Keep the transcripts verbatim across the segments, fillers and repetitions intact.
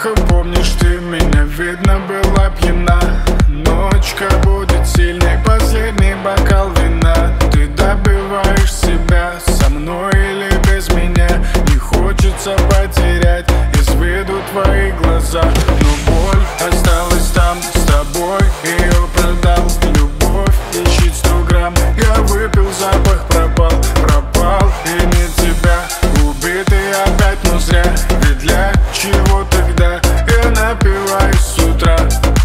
плохо помнишь ты меня, видно, была пьяна. Ночка будет сильной, последний бокал вина. Ты добиваешь себя, со мной или без меня. Не хочется потерять из виду твои глаза, но боль осталась там с тобой. Ее продал, любовь ищет сто грамм. Я выпил, запах пропал, пропал и не тебя. Убитый опять, но зря, ведь для чего тогда я напиваюсь с утра?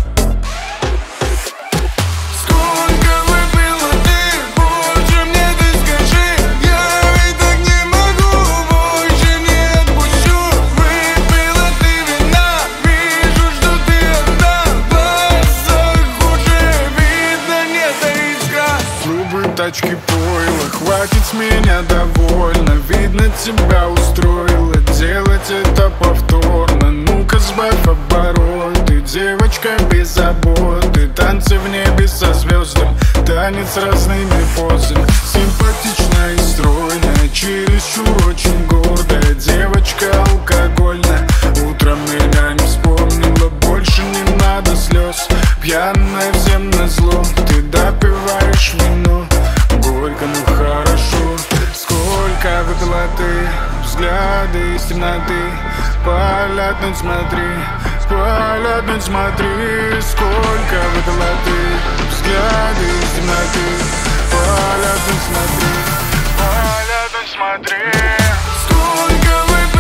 Сколько выпила ты, позже мне ты скажи. Я ведь так не могу, больше не отпущу. Выпила ты вина, вижу, что ты одна. В глазах уже видно, нет искра. Клубы, тачки, пойло, хватит с меня довольно. Видно, тебя устроило делать это повторно. Ну-ка сбавь обороты, девочка без заботы. Танцы в небе со звездами, танец разными позами. Симпатичная и стройная, чересчур очень гордая. Девочка алкогольная, утром меня не вспомнила. Больше не надо слез, пьяная всем назло. Ты допиваешь вино, горько, ну хорошо. Сколько выпила ты, взгляды из темноты. Палят, ну смотри, палят, ну смотри. Сколько выпила ты, взгляды из темноты. Палят, ну смотри, палят, ну смотри. Сколько выпила